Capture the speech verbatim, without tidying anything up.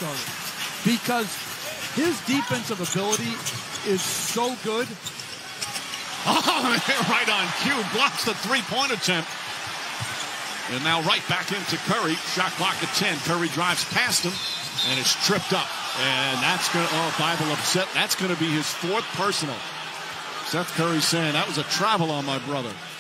starter because his defensive ability is so good. Oh, right on cue. Blocks the three-point attempt. And now right back into Curry. Shot clock at ten. Curry drives past him, and it's tripped up. And that's going to, oh, Bible upset. That's going to be his fourth personal. Seth Curry saying, that was a travel on my brother.